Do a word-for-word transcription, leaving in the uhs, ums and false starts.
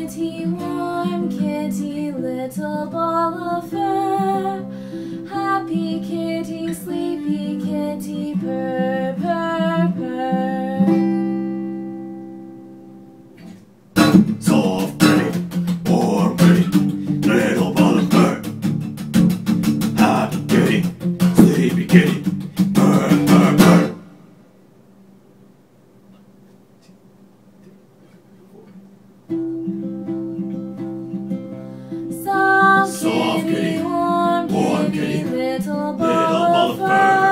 kitty, warm kitty, little ball of fur. Happy kitty, sleepy kitty, purr, purr, purr. Soft kitty, warm kitty, little ball of fur. Happy kitty, sleepy kitty, purr, purr, purr. Soft Soft kitty, kitty, warm warm kitty, kitty, little ball little ball of of fur.